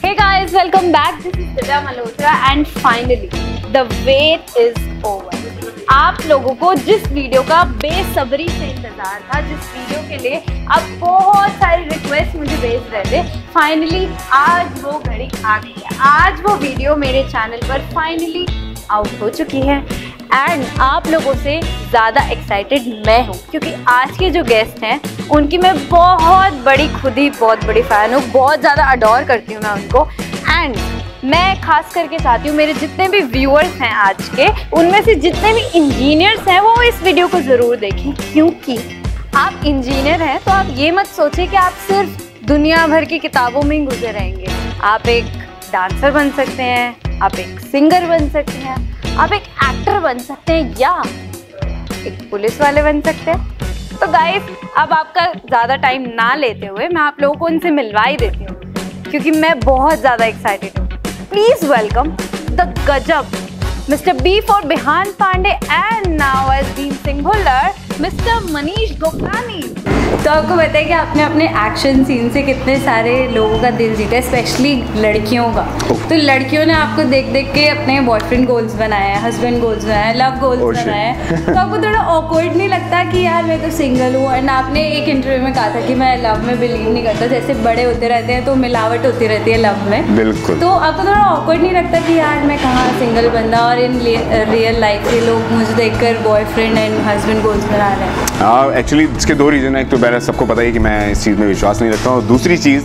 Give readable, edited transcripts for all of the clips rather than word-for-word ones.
Hey guys, welcome back. This is Divya Malhotra and finally the wait is over. आप लोगों को जिस video का बेसब्री से इंतजार था, जिस वीडियो के लिए आप बहुत सारी रिक्वेस्ट मुझे भेज रहे थे, फाइनली आज वो घड़ी आ गई है। आज वो वीडियो मेरे चैनल पर फाइनली आउट हो चुकी है एंड आप लोगों से ज़्यादा एक्साइटेड मैं हूँ क्योंकि आज के जो गेस्ट हैं उनकी मैं खुद ही बहुत बड़ी फ़ैन हूँ, बहुत ज़्यादा अडोर करती हूँ मैं उनको। एंड मैं खास करके चाहती हूँ मेरे जितने भी व्यूअर्स हैं आज के, उनमें से जितने भी इंजीनियर्स हैं वो इस वीडियो को ज़रूर देखें, क्योंकि आप इंजीनियर हैं तो आप ये मत सोचें कि आप सिर्फ दुनिया भर की किताबों में ही गुजर रहेंगे। आप एक डांसर बन सकते हैं, आप एक सिंगर बन सकते हैं, आप एक एक्टर बन सकते हैं या एक पुलिस वाले बन सकते हैं। तो गाइस, अब आपका ज़्यादा टाइम ना लेते हुए मैं आप लोगों को उनसे मिलवा ही देती हूँ क्योंकि मैं बहुत ज़्यादा एक्साइटेड हूँ। प्लीज़ वेलकम द गजब mister B for Bihan Pandey and now as Bheem Singh Bhullar mister Manish Gopalani. तो आपको पता है कि आपने अपने एक्शन सीन से कितने सारे लोगों का दिल जीता है, स्पेशली लड़कियों का। तो लड़कियों ने आपको देख देख के अपने बॉयफ्रेंड गोल्स बनाए हैं, हस्बैंड गोल्स बनाए हैं, लव गोल्स बनाए हैं। तो आपको थोड़ा ऑकवर्ड नहीं लगता कि यार मैं तो सिंगल हूँ? एंड आपने एक इंटरव्यू में कहा था कि मैं लव में बिलीव नहीं करता, जैसे बड़े होते रहते हैं तो मिलावट होती रहती है लव में। बिल्कुल। तो आपको थोड़ा ऑकवर्ड नहीं लगता कि यार मैं कहाँ सिंगल बंदा और इन रियल लाइफ के लोग मुझे देखकर बॉयफ्रेंड एंड हस्बैंड गोल्स बना रहे हैं? एक्चुअली इसके दो रीज़न है। एक तो पहले सबको पता है कि मैं इस चीज़ में विश्वास नहीं रखता हूँ। दूसरी चीज़,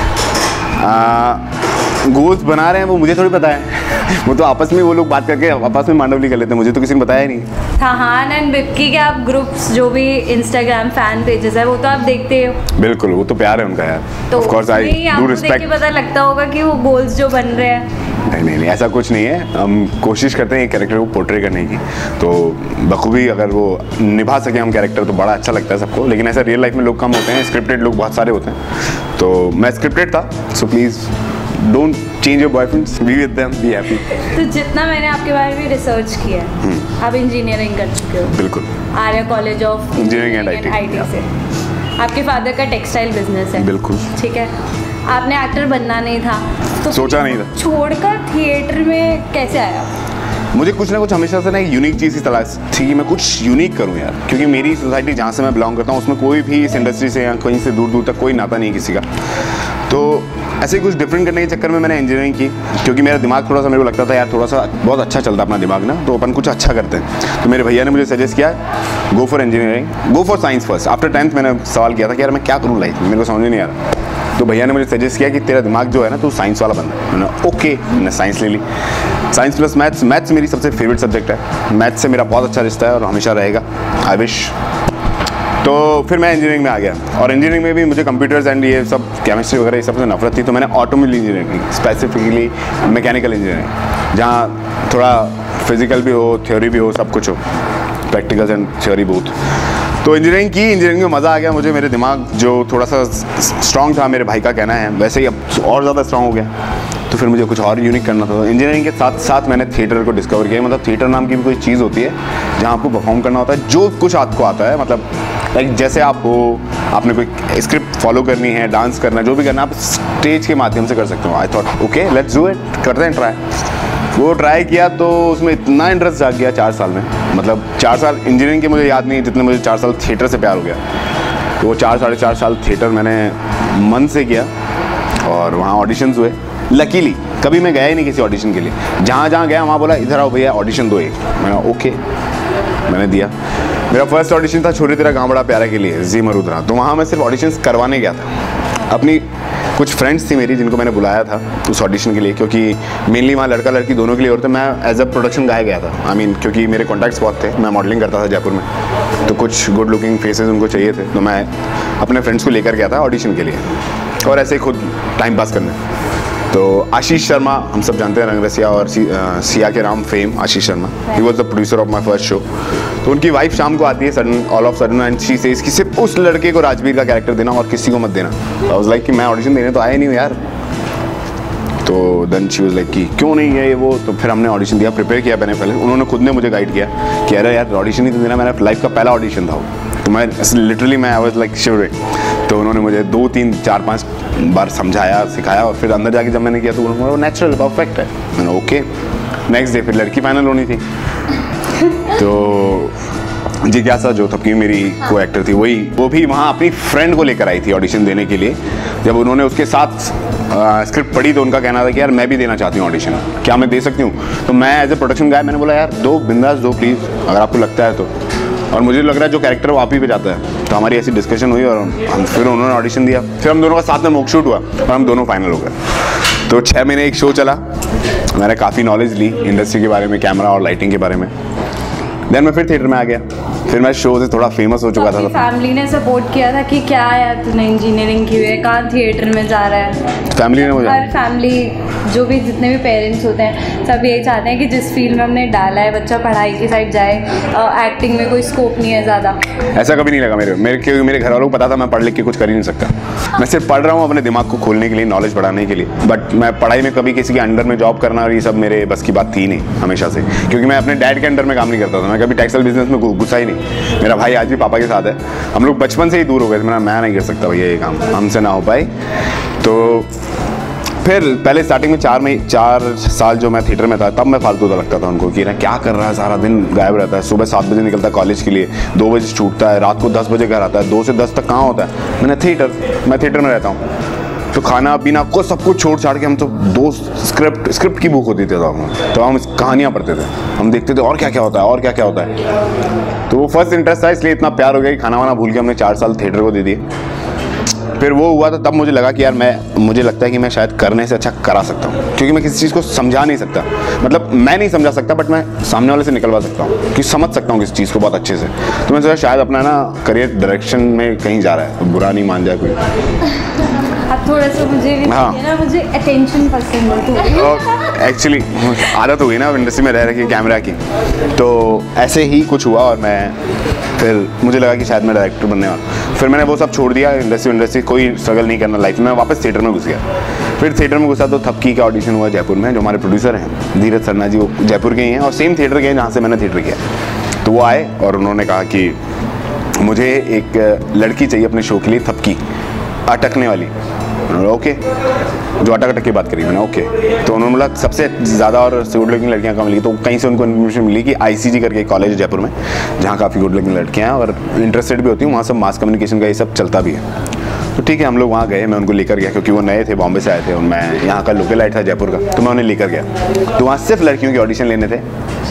गोल्स बना रहे हैं वो मुझे थोड़ी पता है वो तो आपस में वो लोग बात करके आपस में मांडवली कर लेते हैं, मुझे तो किसी ने बताया ही नहीं। हाँ, एंड बिक्की के आप ग्रुप्स जो भी इंस्टाग्राम फैन पेजेस है वो तो आप देखते हो। बिल्कुल, वो तो प्यार है उनका यार। तो of course I do respect. पता लगता होगा कि वो गोल्स जो बन रहे हैं। नहीं, ऐसा कुछ नहीं है। हम कोशिश करते हैं कैरेक्टर को पोर्ट्रे करने की, तो बखूबी अगर वो निभा सके हम कैरेक्टर तो बड़ा अच्छा लगता है सबको। लेकिन ऐसा रियल लाइफ में लोग कम होते हैं, स्क्रिप्टेड लोग बहुत सारे होते हैं। तो मैं स्क्रिप्टेड था, so please don't change your boyfriends, be with them, be happy. तो जितना मैंने आपके बारे में रिसर्च किया है, आप इंजीनियरिंग कर चुके हो। बिल्कुल। Arya college of engineering and IT से। आपके फादर का टेक्सटाइल बिजनेस है। बिल्कुल। ठीक है। आपने एक्टर बनना नहीं था तो सोचा नहीं था, छोड़कर थिएटर में कैसे आया? मुझे कुछ ना कुछ हमेशा से ना एक यूनिक चीज़ की तलाश थी कि मैं कुछ यूनिक करूं यार, क्योंकि मेरी सोसाइटी जहाँ से मैं बिलोंग करता हूँ उसमें कोई भी इस इंडस्ट्री से या कहीं से दूर दूर तक कोई नाता नहीं किसी का। तो ऐसे ही कुछ डिफरेंट करने के चक्कर में मैंने इंजीनियरिंग की, क्योंकि मेरा दिमाग थोड़ा सा, मेरे को लगता था यार थोड़ा सा बहुत अच्छा चलता अपना दिमाग ना, तो अपन कुछ अच्छा करते हैं। तो मेरे भैया ने मुझे सजेस्ट किया go for engineering, go for science first. After 10th मैंने सवाल किया था कि यार मैं क्या करूँ लाइफ में, मेरे को समझ नहीं आ रहा। तो भैया ने मुझे सजेस्ट किया कि तेरा दिमाग जो है ना, तू साइंस वाला बनना। मैंने ओके, मैंने साइंस ले ली। Science plus maths. मैथ्स मेरी सबसे फेवरेट सब्जेक्ट है, मैथ्स से मेरा बहुत अच्छा रिश्ता है और हमेशा रहेगा, आई विश। तो फिर मैं इंजीनियरिंग में आ गया और इंजीनियरिंग में भी मुझे कंप्यूटर्स एंड ये सब केमिस्ट्री वगैरह ये सब से नफरत थी। तो मैंने ऑटोमोबाइल इंजीनियरिंग की, स्पेसिफिकली मैकेनिकल इंजीनियरिंग, जहाँ थोड़ा फिजिकल भी हो, थ्योरी भी हो, सब कुछ हो, प्रैक्टिकल्स एंड थ्योरी बोथ। तो इंजीनियरिंग की, इंजीनियरिंग में मज़ा आ गया मुझे। मेरे दिमाग जो थोड़ा सा स्ट्रॉन्ग था, मेरे भाई का कहना है, वैसे ही अब और ज़्यादा स्ट्रॉन्ग हो गया। तो फिर मुझे कुछ और यूनिक करना था। इंजीनियरिंग के साथ साथ मैंने थिएटर को डिस्कवर किया। मतलब थिएटर नाम की भी कोई चीज़ होती है जहाँ आपको परफॉर्म करना होता है, जो कुछ आपको आता है। मतलब लाइक जैसे आप हो, आपने कोई स्क्रिप्ट फॉलो करनी है, डांस करना है, जो भी करना है, आप स्टेज के माध्यम से कर सकते हो। I thought okay let's do it, करते हैं ट्राई। वो ट्राई किया तो उसमें इतना इंटरेस्ट जाग गया 4 साल में। मतलब 4 साल इंजीनियरिंग के मुझे याद नहीं जितने मुझे 4 साल थिएटर से प्यार हो गया। तो वो 4-4.5 साल थिएटर मैंने मन से किया और वहाँ ऑडिशंस हुए। लकीली कभी मैं गया ही नहीं किसी ऑडिशन के लिए, जहाँ जहाँ गया वहाँ बोला इधर आओ भैया ऑडिशन दो एक। मैंने ओके, मैंने दिया। मेरा फर्स्ट ऑडिशन था छोटे तेरा गाँव बड़ा प्यारा के लिए, जी मरुद्रा। तो वहाँ मैं सिर्फ ऑडिशंस करवाने गया था। अपनी कुछ फ्रेंड्स थी मेरी जिनको मैंने बुलाया था उस ऑडिशन के लिए, क्योंकि मेनली वहाँ लड़का लड़की दोनों के लिए होते। मैं एज अ प्रोडक्शन गाय गया था। क्योंकि मेरे कॉन्टैक्ट्स बहुत थे, मैं मॉडलिंग करता था जयपुर में, तो कुछ गुड लुकिंग फेसेस उनको चाहिए थे। तो मैं अपने फ्रेंड्स को लेकर गया था ऑडिशन के लिए और ऐसे ही खुद टाइम पास करने। तो आशीष शर्मा, हम सब जानते हैं रंगरसिया और सिया के राम फेम आशीष शर्मा, ही was the producer of my first show. तो उनकी वाइफ शाम को आती है sudden, all of sudden, and she says कि सिर्फ उस लड़के को राजबीर का कैरेक्टर देना और किसी को मत देना। आई वाज लाइक कि मैं ऑडिशन देने तो आया नहीं हूँ यार, तो देन शी वाज लाइक कि क्यों नहीं है ये वो। तो फिर हमने ऑडिशन दिया, प्रिपेयर किया मैंने पहले, उन्होंने खुद ने मुझे गाइड किया कि अरे यार ऑडिशन ही तो देना, मेरा लाइफ का पहला ऑडिशन था वो। तो मैं लिटरली मैं आई वाज लाइक शिवरिंग। तो उन्होंने मुझे 2 3 4 5 बार समझाया, सिखाया, और फिर अंदर जाके जब मैंने किया तो उन्होंने बोला नेचुरल परफेक्ट है। मैंने ओके। नेक्स्ट डे फिर लड़की फाइनल होनी थी। तो जिज्ञासा जो थपकी मेरी को एक्टर थी वो भी वहाँ अपनी फ्रेंड को लेकर आई थी ऑडिशन देने के लिए। जब उन्होंने उसके साथ स्क्रिप्ट पढ़ी तो उनका कहना था कि यार मैं भी देना चाहती हूँ ऑडिशन, क्या मैं दे सकती हूँ? तो मैं एज ए प्रोडक्शन गाय मैंने बोला यार दो, बिंदास दो प्लीज़, अगर आपको लगता है तो। और मुझे लग रहा है जो कैरेक्टर वो आप ही पे जाता है। तो हमारी ऐसी डिस्कशन हुई और फिर उन्होंने ऑडिशन दिया। फिर हम दोनों का साथ में मॉक शूट हुआ और हम दोनों फाइनल हो गए। तो 6 महीने एक शो चला। मैंने काफ़ी नॉलेज ली इंडस्ट्री के बारे में, कैमरा और लाइटिंग के बारे में। देन मैं फिर थिएटर में आ गया। फिर मैं शो से थोड़ा फेमस हो चुका था। फैमिली ने सपोर्ट किया था कि क्या यार तूने इंजीनियरिंग की हुई है, कहाँ थिएटर में जा रहा है? फैमिली ने मुझे, हर फैमिली जो भी जितने भी पेरेंट्स होते हैं सब यही चाहते हैं कि जिस फील्ड में हमने डाला है बच्चा पढ़ाई की साइड जाए। एक्टिंग में कोई स्कोप नहीं है ज़्यादा। ऐसा कभी नहीं लगा क्योंकि मेरे घर वालों को पता था मैं पढ़ लिख के कुछ कर ही नहीं सकता। मैं सिर्फ पढ़ रहा हूँ अपने दिमाग को खोलने के लिए, नॉलेज बढ़ाने के लिए। बट मैं पढ़ाई में कभी किसी के अंडर में जॉब करना और ये सब मेरे बस की बात थी नहीं हमेशा से, क्योंकि मैं अपने डैड के अंडर में काम नहीं करता था। मैं कभी टेक्सटाइल बिजनेस में घुसा ही नहीं। मेरा भाई आज भी पापा के साथ है। हम लोग बचपन से ही दूर हो गए थे। मैं नहीं कर सकता भैया ये काम, हमसे ना हो पाए। तो फिर पहले स्टार्टिंग में 4 साल जो मैं थिएटर में था तब मैं फालतू था लगता था उनको कि ना क्या कर रहा है, सारा दिन गायब रहता है। सुबह 7 बजे निकलता है कॉलेज के लिए, 2 बजे छूटता है, रात को 10 बजे घर आता है, 2 से 10 तक कहाँ होता है? मैं थिएटर में रहता हूँ। तो खाना पीना को सब कुछ छोड़ छाड़ के हम तो 2 स्क्रिप्ट की बुक होती थी तो हम कहानियाँ पढ़ते थे, हम देखते थे और क्या क्या होता है और क्या क्या होता है। तो वो फर्स्ट इंटरेस्ट था, इसलिए इतना प्यार हो गया कि खाना वाना भूल के हमने 4 साल थिएटर को दे दिए। फिर वो हुआ तो तब मुझे लगा कि यार मुझे लगता है कि मैं शायद करने से अच्छा करा सकता हूँ, क्योंकि मैं किसी चीज़ को समझा नहीं सकता। मतलब मैं नहीं समझा सकता बट मैं सामने वाले से निकलवा सकता हूँ कि समझ सकता हूँ किसी चीज़ को बहुत अच्छे से। तो मैं सोचा शायद अपना ना करियर डायरेक्शन में कहीं जा रहा है, बुरा नहीं मान जाए कोई। अब थोड़ा सा मुझे भी ना, मुझे अटेंशन पसंद है। एक्चुअली आदत हो गई ना इंडस्ट्री में रह रही कैमरा की, तो ऐसे ही कुछ हुआ और मैं फिर मुझे लगा कि शायद मैं डायरेक्टर बनने वाला। फिर मैंने वो सब छोड़ दिया, इंडस्ट्री कोई स्ट्रगल नहीं करना लाइफ में, वापस थिएटर में घुस गया। फिर थिएटर में घुसा तो थपकी का ऑडिशन हुआ जयपुर में। जो हमारे प्रोड्यूसर हैं धीरज सरना जी, वो जयपुर के ही हैं और सेम थिएटर के हैं जहाँ से मैंने थिएटर किया। तो वो आए और उन्होंने कहा कि मुझे एक लड़की चाहिए अपने शो के लिए, थपकी अटकने वाली। ओके, जो अटक की बात करी मैंने, ओके। तो उन्होंने बोला सबसे ज़्यादा और गुड लुकिंग लड़कियाँ कहाँ मिली? तो कहीं से उनको इन्फॉर्मेशन मिली कि ICG करके एक कॉलेज है जयपुर में जहाँ काफ़ी गुड लुकिंग लड़कियाँ हैं और इंटरेस्टेड भी होती हैं, वहाँ सब मास कम्युनिकेशन का ये सब चलता भी है। तो ठीक है, हम लोग वहाँ गए, मैं उनको लेकर गया क्योंकि वो नए थे, बॉम्बे से आए थे और मैं यहाँ का लोकल लाइट था जयपुर का, तो मैं उन्हें लेकर गया। तो वहाँ सिर्फ लड़कियों के ऑडिशन लेने थे।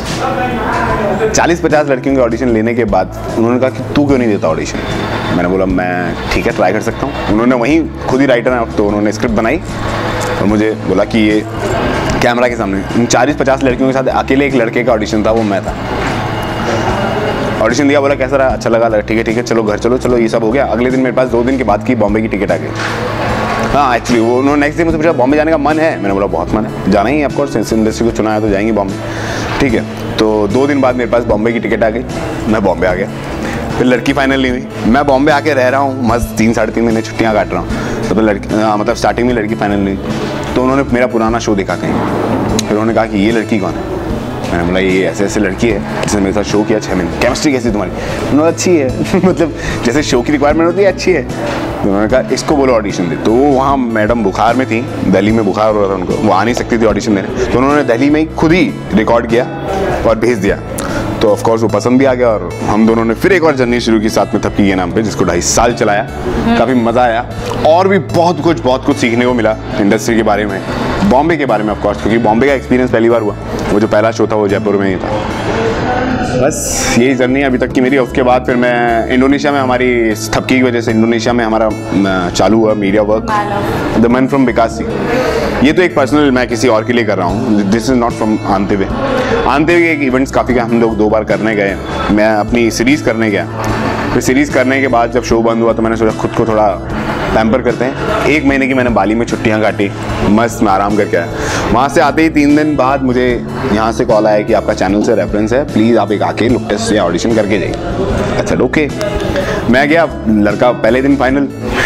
40-50 लड़कियों के ऑडिशन लेने के बाद उन्होंने कहा कि तू क्यों नहीं देता ऑडिशन? मैंने बोला मैं ठीक है ट्राई कर सकता हूँ। उन्होंने वहीं खुद ही राइटर हैं तो उन्होंने स्क्रिप्ट बनाई और मुझे बोला कि ये कैमरा के सामने इन 40-50 लड़कियों के साथ अकेले एक लड़के का ऑडिशन था, वो मैं था। ऑडिशन दिया, बोला कैसा रहा? अच्छा लगा, ठीक है चलो घर चलो, ये सब हो गया। अगले दिन मेरे पास 2 दिन के बाद की बॉम्बे की टिकट आ गई। हाँ एक्चुअली वो उन्होंने नेक्स्ट डे मुझसे पूछा बॉम्बे जाने का मन है? मैंने बोला बहुत मन है, जाना ही ऑफकोर्स, इस इंडस्ट्री को चुना है तो जाएंगे बॉम्बे। ठीक है, तो 2 दिन बाद मेरे पास बॉम्बे की टिकट आ गई, मैं बॉम्बे आ गया। फिर लड़की फाइनल नहीं हुई, मैं बॉम्बे आके रह रहा हूँ मस्त 3-3.5 महीने छुट्टियाँ काट रहा हूँ। तो लड़की मतलब स्टार्टिंग में लड़की फाइनल नहीं, तो उन्होंने मेरा पुराना शो देखा कहीं। फिर उन्होंने कहा कि ये लड़की कौन है? मैंने बोला ये ऐसे लड़की है जिसने मेरे साथ शो किया 6 महीने, केमिस्ट्री कैसी तुम्हारी? उन्होंने अच्छी है मतलब जैसे शो की रिक्वायरमेंट होती है अच्छी है। तो उन्होंने कहा इसको बोलो ऑडिशन दे। तो वहाँ मैडम बुखार में थी, दिल्ली में बुखार हो रहा था उनको, वो आ नहीं सकती थी ऑडिशन देने, तो उन्होंने दिल्ली में ही खुद ही रिकॉर्ड किया और भेज दिया। तो ऑफ कोर्स वो पसंद भी आ गया और हम दोनों ने फिर एक और जर्नी शुरू की साथ में थपकी के नाम पे, जिसको 2.5 साल चलाया। काफ़ी मज़ा आया और भी बहुत कुछ सीखने को मिला इंडस्ट्री के बारे में, बॉम्बे के बारे में ऑफ कोर्स, क्योंकि बॉम्बे का एक्सपीरियंस पहली बार हुआ। वो जो पहला शो था वो जयपुर में ही था। बस यही जर्नी अभी तक की मेरी। उसके बाद फिर मैं इंडोनेशिया में, हमारी थपकी की वजह से इंडोनेशिया में हमारा चालू हुआ media work, the man from बिकासी। ये तो एक पर्सनल मैं किसी और के लिए कर रहा हूँ, दिस इज़ नॉट फ्रॉम आंते हुए एक इवेंट्स काफ़ी का हम लोग 2 बार करने गए। मैं अपनी सीरीज़ करने गया, फिर सीरीज़ करने के बाद जब शो बंद हुआ तो मैंने सोचा खुद को थोड़ा पैम्पर करते हैं। 1 महीने की मैंने बाली में छुट्टियां काटी, मस्त मैं आराम करके आया। वहाँ से आते ही 3 दिन बाद मुझे यहाँ से कॉल आया कि आपका चैनल से रेफरेंस है, प्लीज़ आप एक आके लुक टेस्ट या ऑडिशन करके जाइए। अच्छा ओके, मैं गया, लड़का पहले दिन फाइनल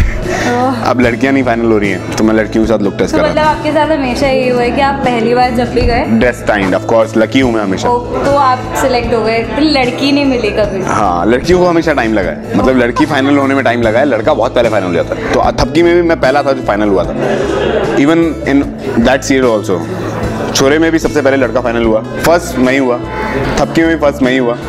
अब लड़कियां नहीं फाइनल हो रही हैं तो मैं लड़कियों के साथ लुक टेस्ट कर रहा मतलब आपके साथ हमेशा ये हुआ है कि आप पहली बार जब भी गए डेस्टाइंड, ऑफ कोर्स लकी हूं मैं हमेशा। तो आप सिलेक्ट हो गए, तो लड़की नहीं मिली कभी? हाँ, लड़कियों को हमेशा टाइम लगा है, मतलब लड़की फाइनल होने में टाइम लगा है, लड़का बहुत पहले फाइनल हो जाता है। तो थपकी में भी मैं पहला था जो फाइनल हुआ था, even in that serial also. छोरे में भी सबसे पहले लड़का फाइनल हुआ, फर्स्ट मैं ही हुआ, थपकी में भी फर्स्ट मैं ही हुआ।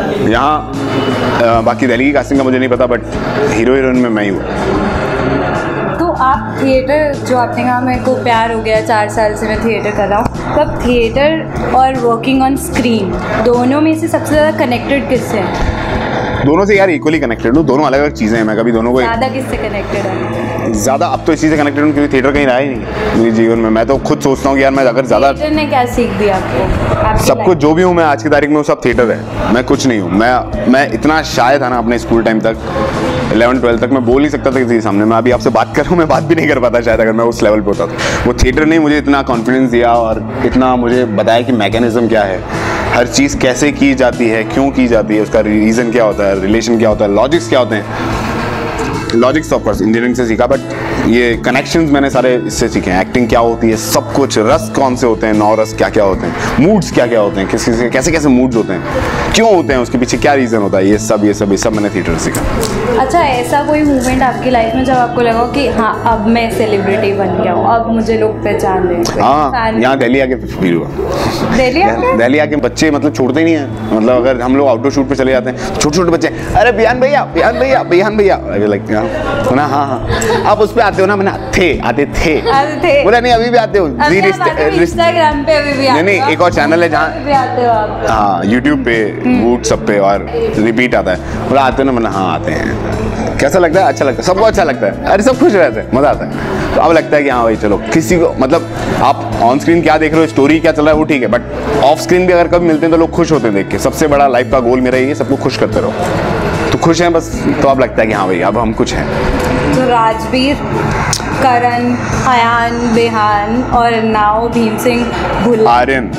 यहाँ बाकी दिल्ली की कास्टिंग का मुझे नहीं पता, बट हीरो हीरोइन में मैं ही हुआ। तो आप थिएटर, जो आपने कहा मेरे को प्यार हो गया 4 साल से मैं थिएटर कर रहा हूँ, तो अब थिएटर और वर्किंग ऑन स्क्रीन दोनों में से सबसे ज़्यादा कनेक्टेड किससे हैं? दोनों से यार इक्वली कनेक्टेड हूँ, दोनों अलग अलग चीज़ें हैं। मैं कभी दोनों को ज़्यादा किससे कनेक्टेड है? ज़्यादा अब तो इसी से कनेक्टेड हूँ क्योंकि थिएटर कहीं रहा ही नहीं मेरे जीवन में। मैं तो खुद सोचता हूँ कि यार मैं अगर ज़्यादा, थिएटर ने क्या सीख दिया आपको? सब कुछ जो भी हूँ मैं आज की तारीख में वो सब थिएटर है, मैं कुछ नहीं हूँ। मैं इतना शाय था ना अपने स्कूल टाइम तक, 11-12 तक मैं बोल नहीं सकता था किसी के सामने। मैं अभी आपसे बात कर रहा हूँ, मैं बात भी नहीं कर पाता शायद अगर मैं उस लेवल पे होता था। वो थिएटर ने मुझे इतना कॉन्फिडेंस दिया और इतना मुझे बताया कि मैकेनिज्म क्या है, हर चीज़ कैसे की जाती है, क्यों की जाती है, उसका रीज़न क्या होता है, रिलेशन क्या होता है, लॉजिक्स क्या होते हैं। लॉजिक्स ऑफ कोर्स इंजीनियरिंग से सीखा, बट ये कनेक्शंस मैंने सारे इससे सीखे हैं। एक्टिंग क्या होती है, सब कुछ, रस कौन से होते हैं, 9 रस क्या क्या होते हैं, मूड्स क्या क्या होते हैं, किस कैसे कैसे मूड्स होते हैं, क्यों होते हैं, उसके पीछे क्या रीज़न होता है, ये सब मैंने थिएटर से सीखा। अच्छा, ऐसा कोई मूवमेंट आपकी लाइफ में जब आपको लगा कि हाँ अब मैं सेलिब्रिटी बन गया हूँ, अब मुझे लोग पहचान रहे हैं? हाँ, यहाँ दिल्ली आके फील हुआ। दिल्ली आके बच्चे मतलब छोड़ते नहीं हैं, मतलब अगर हम लोग आउटडोर शूट पे चले जाते हैं, छोटे छोटे बच्चे, अरे बिहान भैया बिहान भैया बिहान भैया, लाइक ना, हाँ आप उस पे आते हो ना? मैंने आते थे बोला नहीं अभी भी आते हो, इंस्टाग्राम पे अभी भी नहीं, एक और चैनल है जहाँ, हाँ यूट्यूब पे, वूट सब पे, और रिपीट आता है, बोला आते हो ना? मैंने हाँ आते हैं। कैसा लगता है? अच्छा लगता है, सबको अच्छा लगता है, अरे सब खुश रहते हैं, मजा आता है। तो अब लगता है कि हाँ भाई चलो, किसी को मतलब आप ऑन स्क्रीन क्या देख रहे हो, स्टोरी क्या चल रहा है वो ठीक है, बट ऑफ स्क्रीन भी अगर कभी मिलते हैं तो लोग खुश होते हैं देख के। सबसे बड़ा लाइफ का गोल मेरा ये, सबको खुश करते रहो, तो खुश हैं बस, तो अब लगता है कि हाँ भाई अब हम कुछ हैं। तो राजबीर, करण, अयान, बिहान और नाउ भीम सिंह भुल्लर, आर्यन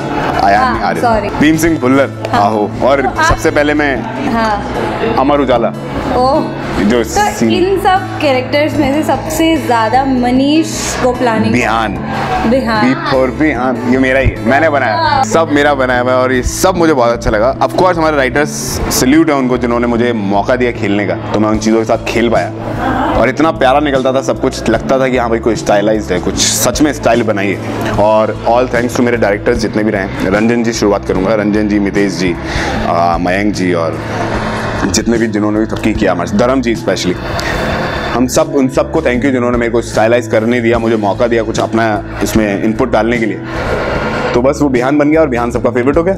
भीम सिंह भुल्लर, आहो, और सबसे पहले मैं अमर उजाला। जो तो इन सब कैरेक्टर्स में से सबसे ज्यादा मनीष गोपलानी, बिहान, ये मेरा ही है, मैंने बनाया, सब मेरा बनाया हुआ है और ये सब मुझे बहुत अच्छा लगा। ऑफ कोर्स हमारे राइटर्स, सैल्यूट है उनको जिन्होंने मुझे मौका दिया खेलने का, तो मैं उन चीज़ों के साथ खेल पाया और इतना प्यारा निकलता था सब कुछ, लगता था कि हाँ भाई कोई स्टाइलाइज्ड है, कुछ सच में स्टाइल बनाई है। और ऑल थैंक्स टू मेरे डायरेक्टर्स जितने भी रहे, रंजन जी शुरुआत करूँगा, रंजन जी, मितेश जी, मयंक जी, और जितने भी जिन्होंने भी थपकी किया हमारे, धर्म जी स्पेशली, हम सब, उन सबको थैंक यू जिन्होंने मेरे को स्टाइलाइज करने दिया, मुझे मौका दिया कुछ अपना इसमें इनपुट डालने के लिए। तो बस वो बिहान बन गया और बिहान सबका फेवरेट हो गया।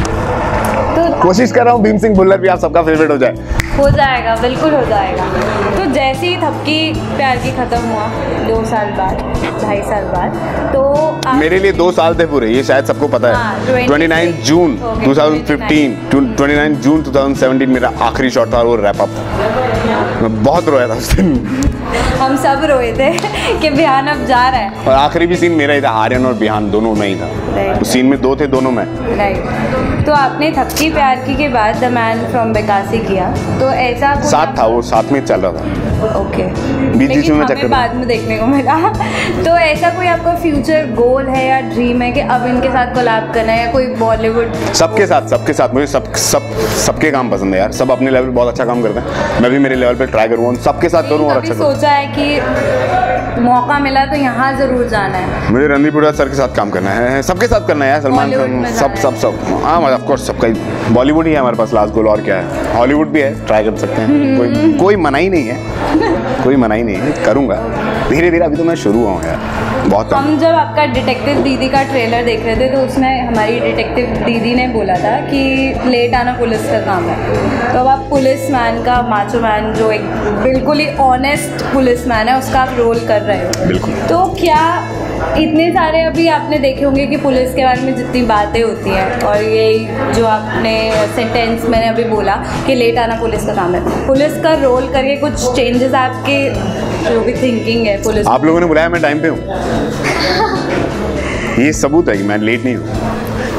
तो कोशिश कर रहा हूँ भीम सिंह भुल्लर भी आप सबका फेवरेट हो जाएगा, बिल्कुल हो जाएगा। तो जैसे ही थपकी प्यार की खत्म हुआ 2 साल बाद, 2.5 साल बाद, तो मेरे लिए 2 साल थे पूरे, ये शायद सबको पता है। 29 जून 2015, 29 जून 2017 मेरा आखिरी शॉट था और वो रैप अप। मैं बहुत रोया था उस दिन, हम सब रोए थे कि बिहान अब जा रहा है, और आखिरी भी सीन मेरा ही था, आर्यन और बिहान दोनों में ही था। उस सीन में 2 थे, दोनों में। तो आपने थपकी प्यार की के बाद द मैन फ्रॉम बेकासी किया, तो ऐसा साथ था, वो साथ में चल रहा था। ओके, लेकिन हमें बाद में देखने को मिला। तो ऐसा कोई आपका फ्यूचर गोल है या ड्रीम है कि अब इनके साथ कोलैब करना है, या कोई बॉलीवुड? सबके साथ मुझे सबके काम पसंद है यार, सब अपने लेवल पे बहुत अच्छा काम करते हैं, मैं भी मेरे लेवल पे ट्राई करूँ, सबके साथ करूँ और अच्छा करूँ। सोचा है कि मौका मिला तो यहाँ जरूर जाना है? मुझे रणदीप हुड्डा सर के साथ काम करना है, सबके साथ करना है, सलमान खान, सब हाँ, ऑफ कोर्स सबका ही। बॉलीवुड ही है हमारे पास लास्ट गोल, और क्या है, हॉलीवुड भी है, ट्राई कर सकते हैं, कोई मना ही नहीं है, कोई मना ही नहीं है, करूँगा धीरे धीरे, अभी तो मैं शुरू हुआ हूँ यार बहुत। हम जब आपका डिटेक्टिव दीदी का ट्रेलर देख रहे थे तो उसमें हमारी डिटेक्टिव दीदी ने बोला था कि लेट आना पुलिस का काम है, तो अब आप पुलिस मैन का, माचो मैन, जो एक बिल्कुल ही ऑनेस्ट पुलिस मैन है, उसका आप रोल कर रहे हो। बिल्कुल। तो क्या इतने सारे अभी आपने देखे होंगे कि पुलिस के बारे में जितनी बातें होती हैं, और ये जो आपने सेंटेंस मैंने अभी बोला कि लेट आना पुलिस का काम है, पुलिस का रोल करके कुछ चेंजेस आपके जो भी थिंकिंग है पुलिस? आप लोगों ने बुलाया, मैं टाइम पे हूँ, ये सबूत है कि मैं लेट नहीं हूँ।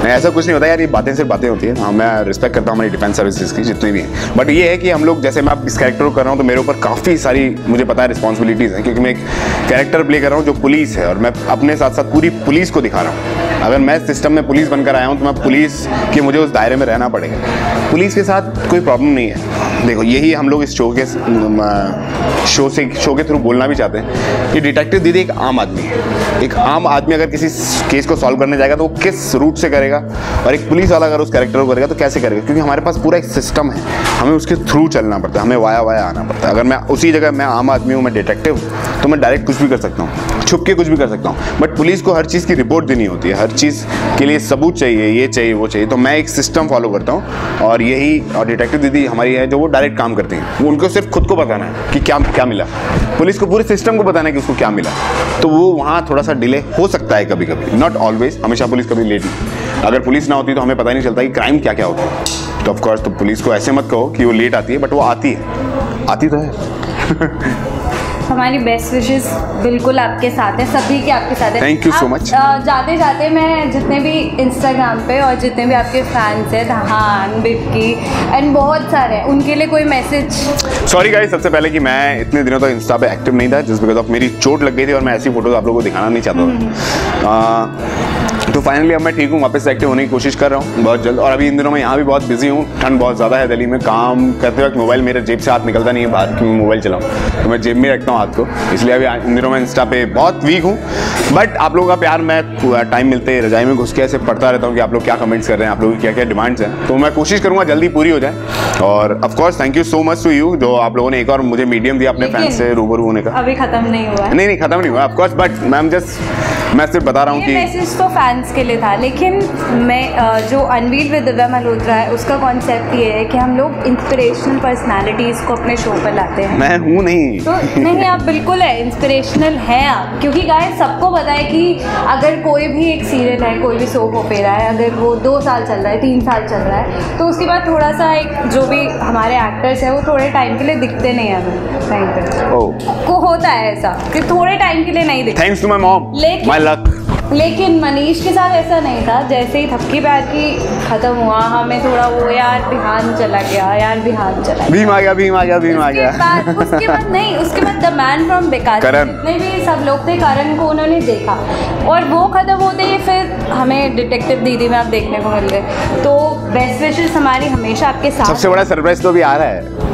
नहीं ऐसा कुछ नहीं होता यार, ये बातें सिर्फ बातें होती है। हाँ मैं रिस्पेक्ट करता हूँ हमारी डिफेंस सर्विसेज की जितनी भी हैं, बट ये है कि हम लोग जैसे मैं इस कैरेक्टर को कर रहा हूँ तो मेरे ऊपर काफ़ी सारी मुझे पता है रिस्पॉन्सिबिलिटीज़ हैं, क्योंकि मैं एक कैरेक्टर प्ले कर रहा हूँ जो पुलिस है और मैं अपने साथ साथ पूरी पुलिस को दिखा रहा हूँ। अगर मैं सिस्टम में पुलिस बनकर आया हूँ तो मैं पुलिस के मुझे उस दायरे में रहना पड़ेगा। पुलिस के साथ कोई प्रॉब्लम नहीं है। देखो यही हम लोग इस शो के थ्रू बोलना भी चाहते हैं कि डिटेक्टिव दीदी एक आम आदमी है। एक आम आदमी अगर किसी केस को सॉल्व करने जाएगा तो वो किस रूट से करेगा, और एक पुलिस वाला अगर उस कैरेक्टर को करेगा तो कैसे करेगा, क्योंकि हमारे पास पूरा एक सिस्टम है, हमें उसके थ्रू चलना पड़ता है, हमें वाया वाया आना पड़ता है। अगर मैं उसी जगह मैं आम आदमी हूँ, मैं डिटेक्टिव तो मैं डायरेक्ट कुछ भी कर सकता हूँ, छुप के कुछ भी कर सकता हूँ, बट पुलिस को हर चीज़ की रिपोर्ट देनी होती है, हर चीज़ के लिए सबूत चाहिए, ये चाहिए वो चाहिए। तो मैं एक सिस्टम फॉलो करता हूँ और यही, और डिटेक्टिव दीदी हमारी है जो वो डायरेक्ट काम करती हैं। उनको सिर्फ खुद को बताना है कि क्या क्या मिला, पुलिस को पूरे सिस्टम को बताना है कि उसको क्या मिला। तो वो वहाँ थोड़ा सा डिले हो सकता है कभी कभी, नॉट ऑलवेज, हमेशा पुलिस कभी लेट नहीं। अगर पुलिस ना होती तो हमें पता ही नहीं चलता कि क्राइम क्या क्या होता है। तो ऑफकोर्स तो पुलिस को ऐसे मत कहो कि वो लेट आती है, बट वो आती है, आती तो है। हमारी बेस्ट विशेस बिल्कुल आपके साथ है, सभी के आपके साथ है। Thank you so much. जाते जाते मैं जितने भी इंस्टाग्राम पे और जितने भी आपके फैंस हैं, धान बिक्की एंड बहुत सारे हैं, उनके लिए कोई मैसेज? सॉरी गाइस, सबसे पहले कि मैं इतने दिनों तक इंस्टा पे एक्टिव नहीं था जस्ट बिकॉज ऑफ मेरी चोट लग गई थी और मैं ऐसी फोटोज आप लोगों को दिखाना नहीं चाहता था। तो फाइनली अब मैं ठीक हूँ, वापस से एक्टिव होने की कोशिश कर रहा हूँ बहुत जल्द। और अभी इन दिनों मैं यहाँ भी बहुत बिजी हूँ, ठंड बहुत ज़्यादा है दिल्ली में, काम करते वक्त मोबाइल मेरे जेब से हाथ निकलता नहीं है बाहर कि मैं मोबाइल चलाऊँ, तो मैं जेब में रखता हूँ हाथ को, इसलिए अभी इन दिनों मैं इंस्टा पे बहुत वीक हूँ। बट आप लोगों का प्यार मैं टाइम मिलते रजाई में घुस के ऐसे पढ़ता रहता हूँ कि आप लोग क्या कमेंट्स कर रहे हैं, आप लोगों की क्या क्या डिमांड्स हैं, तो मैं कोशिश करूँगा जल्दी पूरी हो जाए। और of course thank you so much to you जो आप लोगों ने एक और मुझे मीडियम दिया अपने फैंस से रूबरू होने का। अभी खत्म नहीं हुआ है। नहीं खत्म नहीं हुआ ऑफकोर्स, बट मैं सिर्फ बता रहा हूँ कि मैसेज तो फैंस के लिए था, लेकिन मैं जो अनवील विद दिव्या मल्होत्रा है उसका कॉन्सेप्ट ये है कि हम लोग इंस्पिरेशनल पर्सनालिटीज़ को अपने शो पर लाते हैं। मैं हूँ नहीं तो नहीं, आप बिल्कुल है, इंस्पिरेशनल हैं आप, क्योंकि गाइस सबको पता है कि अगर कोई भी एक सीरियल है, कोई भी सोप ओपेरा है, अगर वो 2 साल चल रहा है, 3 साल चल रहा है, तो उसके बाद थोड़ा सा एक जो भी हमारे एक्टर्स हैं वो थोड़े टाइम के लिए दिखते नहीं हैं हमें टाइम पर। को होता है ऐसा कि थोड़े टाइम के लिए नहीं दिखते। Thanks to my mom, my luck. लेकिन मनीष के साथ ऐसा नहीं था, जैसे ही थपकी पैर की खत्म हुआ हमें थोड़ा वो यार बिहान चला गया, यार बिहान चला गया, भीम आ गया, भीम आ गया, भीम आ गया। उसके बाद नहीं, उसके बाद द मैन फ्रॉम बेकार जितने भी सब लोग थे, करण को उन्होंने देखा और वो खत्म होते ही फिर हमें डिटेक्टिव दीदी में आप देखने को मिल गए। तो बेस्ट विशेस हमारी हमेशा आपके साथ। सबसे बड़ा सरप्राइज तो भी आ रहा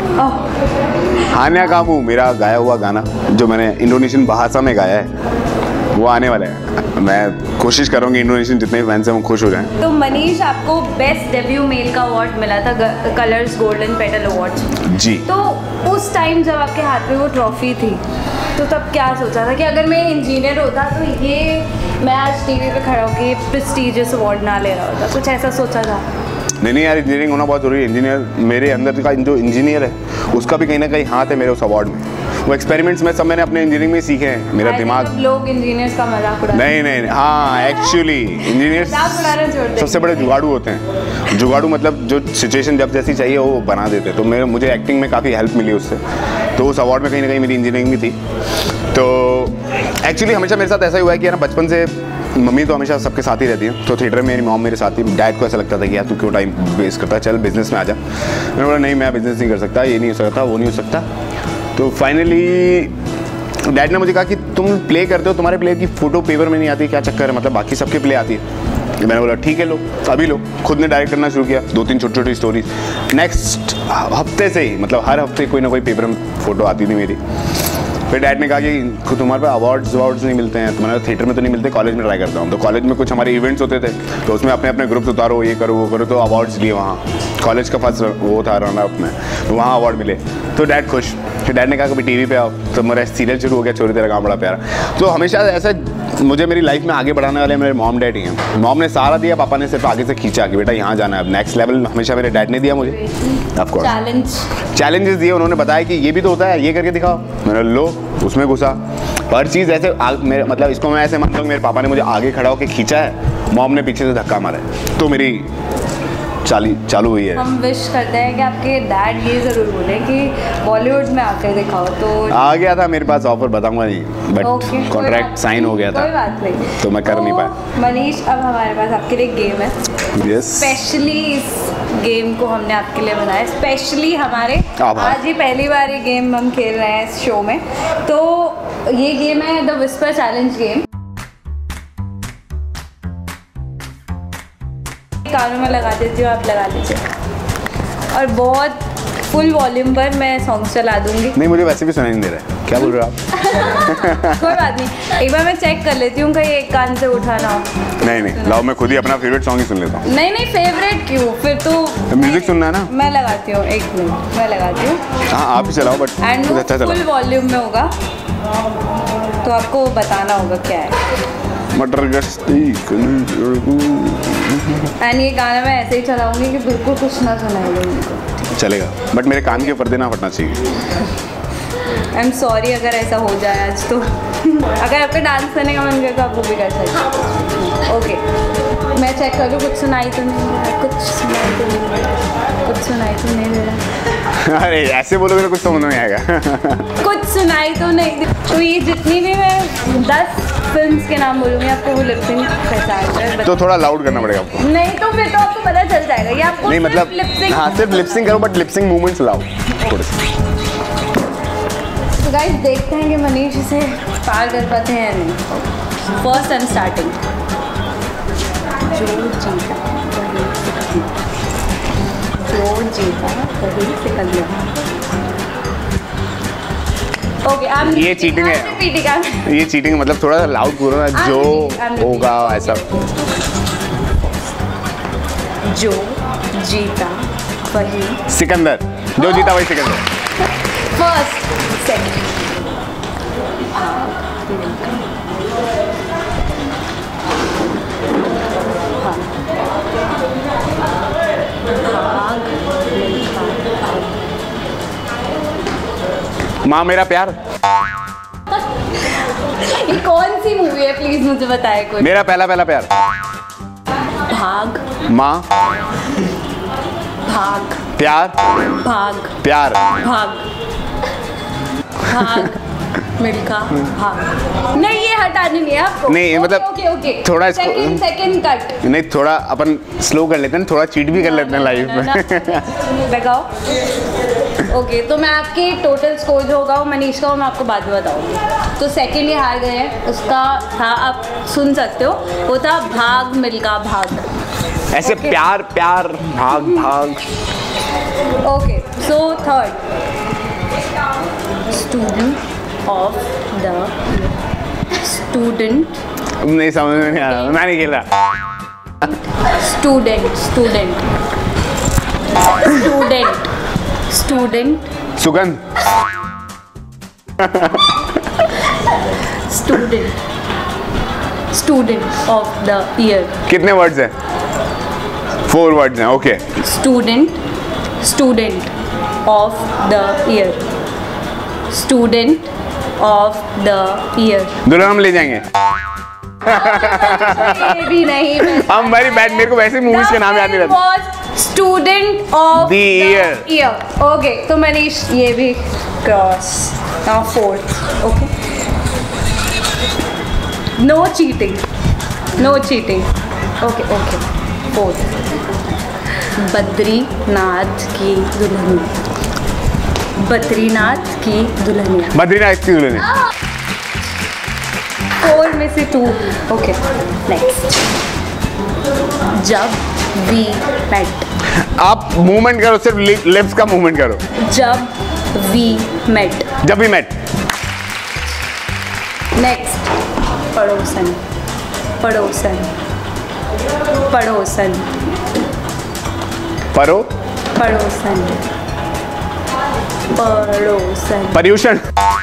है, हान्या कामू मेरा गाया हुआ गाना जो मैंने इंडोनेशियन भाषा में गाया है वो आने वाला है। मैं कोशिश करूँगी इंडोनेशियन जितने फैंस हैं वो खुश हो जाएं। तो मनीष आपको बेस्ट डेब्यू मेल का अवार्ड मिला था Colors golden petal awards ji. तो उस टाइम जब आपके हाथ में वो ट्रॉफी थी तो तब क्या सोचा था कि अगर मैं इंजीनियर होता तो ये मैं आज टीवी पे खड़ा होकर प्रेस्टीजियस अवार्ड ना ले रहा होता, कुछ ऐसा सोचा था? नहीं यार, इंजीनियरिंग होना बहुत जरूरी है। इंजीनियर मेरे अंदर का जो इंजीनियर है उसका भी कहीं ना कहीं हाथ है मेरे उस अवार्ड में। वो एक्सपेरिमेंट्स में सब मैंने अपने इंजीनियरिंग में सीखे हैं। मेरा दिमाग लोग इंजीनियर्स का मजाक उड़ाते हैं। नहीं हाँ, एक्चुअली इंजीनियर्स सबसे बड़े जुगाड़ू होते हैं। जुगाड़ू मतलब जो सिचुएशन जब जैसी चाहिए वो बना देते। तो मुझे एक्टिंग में काफ़ी हेल्प मिली उससे, तो उस अवार्ड में कहीं ना कहीं मेरी इंजीनियरिंग भी थी। तो एक्चुअली हमेशा मेरे साथ ऐसा ही हुआ है कि ना बचपन से मम्मी तो हमेशा सबके साथ ही रहती है, तो थिएटर में मेरी मॉम मेरे साथ ही। डैड को ऐसा लगता था कि यार तू क्यों टाइम वेस्ट करता है, चल बिजनेस में आ जा। मैंने बोला नहीं, मैं बिजनेस नहीं कर सकता, ये नहीं हो सकता, वो नहीं हो सकता। तो फाइनली डैड ने मुझे कहा कि तुम प्ले करते हो, तुम्हारे प्ले की फ़ोटो पेपर में नहीं आती, क्या चक्कर है, मतलब बाकी सबके प्ले आती है। मैंने बोला ठीक है लो, अभी लो। खुद ने डायरेक्ट करना शुरू किया, 2-3 छोटी स्टोरीज। नेक्स्ट हफ्ते से ही, मतलब हर हफ्ते कोई ना कोई पेपर में फ़ोटो आती थी मेरी। फिर डैड ने कहा कि तुम्हारे पास अवार्ड्स नहीं मिलते हैं, तुम्हारे थिएटर में तो नहीं मिलते, कॉलेज में ट्राई करता हूँ। तो कॉलेज में कुछ हमारे इवेंट्स होते थे, तो उसमें अपने अपने ग्रुप्स उतारो, ये करो वो करो, तो अवार्ड्स लिए वहाँ। कॉलेज का फर्स्ट वो था रनअप में, तो वहाँ अवार्ड मिले, तो डैड खुश। फिर डैड ने कहा कभी टीवी पे आओ, तो मेरा सीरियल शुरू हो गया, चोरी तेरा काम बड़ा प्यारा। तो हमेशा ऐसा मुझे मेरी लाइफ में आगे बढ़ाने वाले मेरे मॉम डैड ही हैं। मॉम ने सारा दिया, पापा ने सिर्फ आगे से खींचा कि बेटा यहाँ जाना है, अब नेक्स्ट लेवल हमेशा मेरे डैड ने दिया मुझे। ऑफ कोर्स चैलेंजेस दिए, उन्होंने बताया कि ये भी तो होता है, ये करके दिखाओ। मैंने लो, उसमें घुसा। हर चीज़ ऐसे मतलब इसको मैं ऐसे मानता हूँ मेरे पापा ने मुझे आगे खड़ा होकर खींचा है, मॉम ने पीछे से धक्का मारा है, तो मेरी चालू हुई है। हम विश करते हैं कि आपके डैड ये ज़रूर बोले कि बॉलीवुड में आकर दिखाओ। तो आ गया था मेरे पास ऑफर, बताऊंगा नहीं, बट कॉन्ट्रैक्ट साइन हो गया था, कोई बात नहीं, तो मैं कर नहीं पाया। मनीष, अब हमारे पास आपके लिए गेम है। स्पेशली इस गेम को हमने आपके लिए बनाया, स्पेशली हमारे आज ही पहली बार ये गेम हम खेल रहे हैं इस शो में। तो ये गेम है द विस्पर चैलेंज गेम। कानों में लगा देती हूँ, आप लगा लीजिए, और बहुत फुल वॉल्यूम पर मैं सॉन्ग चला दूंगी। नहीं, मुझे वैसे भी सुनाई नहीं दे रहा है, क्या बोल रहे हो आप? कोई बात नहीं, एक बार मैं चेक कर लेती हूँ कहीं एक कान से उठाना हो। नहीं, लाओ मैं खुद ही अपना फेवरेट सॉन्ग ही सुन लेता हूँ। नहीं, फेवरेट क्यों, फिर तो म्यूजिक सुनना है ना। मैं लगाती हूँ, एक मिनट मैं लगाती हूँ। हाँ, आप ही चलाओ, बट अच्छा चलाओ। फुल वॉल्यूम में होगा तो आपको बताना होगा क्या है। मटर गश्ती एंड ये गाना मैं ऐसे ही चलाऊंगी कि बिल्कुल कुछ ना सुनाई दे उनको। चलेगा, बट मेरे कान के पर्दे ना फटना चाहिए। आई एम सॉरी अगर ऐसा हो जाए आज तो। अगर आपका डांस करने का मन करे तो आप वो भी कर सकते हैं। ओके, मैं चेक करूँ, कुछ सुनाई तो नहीं दे रहा, कुछ सुनाई तो नहीं दे रहा, कुछ सुनाई तो नहीं दे रहा। अरे ऐसे बोलोगे तो कुछ समझ में आएगा। कुछ सुनाई तो नहीं। तो ये जितनी भी मैं 10 फिल्म्स के नाम बोलूँगी, आपको वो लिप सिंक पहचान है। तो थोड़ा लाउड करना पड़ेगा आपको। नहीं तो फिर तो आपको पता चल जाएगा। ये आपको नहीं, मतलब हाँ, सिर्फ लिप सिंक करो, बट लिप सिंक मूवमेंट्स लाओ थोड़े से। तो गाइस देखते हैं कि मनीष इसे पार कर पाते हैं या नहीं। First I am starting. जो जीता वही सिकल गया। ओके, ये चीटिंग है, ये चीटिंग है, मतलब थोड़ा लाउड बोलो ना, जो होगा ऐसा। जो जीता वही सिकंदर, जो जीता वही सिकंदर। फर्स्ट सेकंड माँ मेरा प्यार। ये कौन सी मूवी है, प्लीज मुझे बताए कोई। मेरा पहला प्यार। भाग। माँ। भाग। प्यार। भाग। प्यार। भाग। भाग मिल्खा भाग। नहीं, ये हटानी नहीं है आपको। नहीं, मतलब ओके थोड़ा सेकंड कट। नहीं, थोड़ा अपन स्लो कर लेते हैं, थोड़ा चीट भी कर लेते हैं लाइफ में। लगाओ। ओके, तो मैं आपके टोटल स्कोर जो होगा वो मनीष का, वो मैं आपको बाद में बताऊंगी। तो सेकंड ये हार गए हैं, उसका था, आप सुन सकते हो, वो था भाग मिल्खा भाग। ऐसे प्यार प्यार भाग भाग। Okay, so third student of the student. नहीं समझ में नहीं आ रहा, मैं नहीं खेल रहा। स्टूडेंट स्टूडेंट स्टूडेंट स्टूडेंट सुगंध। Student student of the year. कितने वर्ड्स हैं? 4 वर्ड्स हैं। Okay, student student of the year. Student of the year. Dulhan Hum ले जाएंगे। ये भी नहीं, हम वेरी बैड, मेरे को वैसे मूवीज के नाम याद नहीं रहते। Student of the year. Okay, तो मनीष ये भी cross. Now fourth. Okay, no cheating, no cheating. Okay okay, fourth Badrinath Ki Dulhania. Badrinath Ki Dulhania. Badrinath Ki Dulhania. 4 में से 2। Okay, next Jab we met. आप मूवमेंट करो, सिर्फ लिप्स का मूवमेंट करो। Jab we met. Jab we met. Next Padosan. Padosan Padosan परो। पड़ोसन पड़ोसन। पर्यूषण।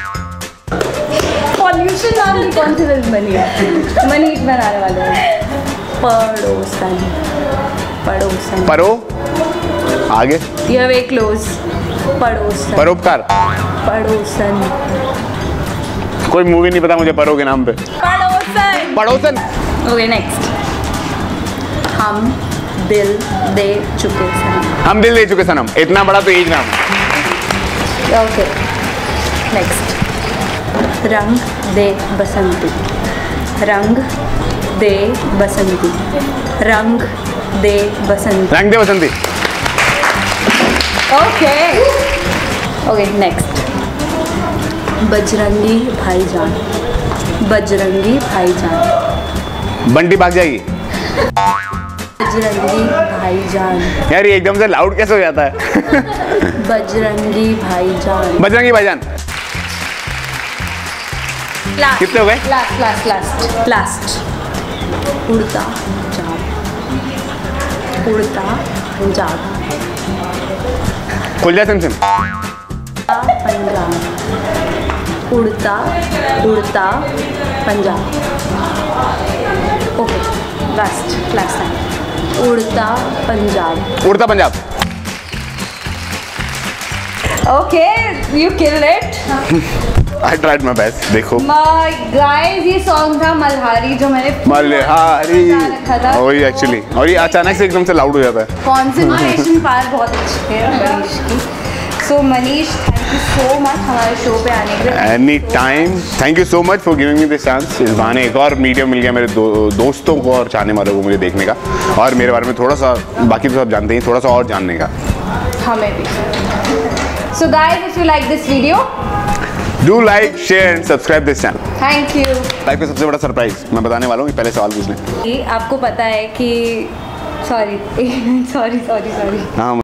पॉल्यूशन नाम की कौन सी फिल्म बनी है? मनीष बनाने वाले हैं। पड़ोसन पड़ोसन। परो। आगे। You have very close. Padosan. परोपकार। पड़ोसन। कोई मूवी नहीं पता मुझे परो के नाम पे। पड़ोसन। पड़ोसन। ओके, नेक्स्ट हम दिल दे चुके सनम। हम दिल दे चुके सनम, इतना बड़ा तो एज नाम। ओके नेक्स्ट, रंग De Basanti, Rang De Basanti, Rang De Basanti, Rang De Basanti. Okay okay next, Bajrangi Bhaijaan, Bajrangi भाईजान, बंटी भाग जाएगी। बजरंगी भाईजान। यार ये एकदम से लाउड कैसे हो जाता है? बजरंगी भाईजान, बजरंगी भाईजान। लास्ट कितने हो गए? लास्ट लास्ट लास्ट लास्ट, उड़ता पंजाब, उड़ता पंजाब, खुल जा SIM SIM. Punjab, Udta Udta Punjab. Okay last last time, Udta Punjab, Udta Punjab. Okay you killed it. I tried my best, देखो। गाइस ये सॉन्ग था मल्हारी, जो मैंने मल्हारी रखा था। वही एक्चुअली, और ये अचानक से एकदम से लाउड हो जाता है। कॉन्सेंट्रेशन पार बहुत अच्छी है मनीष की। So Manish thank you so much हमारे शो पे आने के लिए। Any time, thank you so much for giving me this chance. इस बहाने एक और मीडियम मिल गया मेरे दोस्तों को और चाहने वालों को मुझे देखने का, और मेरे बारे में थोड़ा सा, बाकी तो सब जानते ही, थोड़ा सा और जानने का। हमें भी। So guys if you like this video, do like share and subscribe this channel. Thank you. Life का सबसे बड़ा सरप्राइज मैं बताने वाला हूँ, पहले सवाल पूछ लें। आपको पता है कि सॉरी सॉरी सॉरी सॉरी हाँ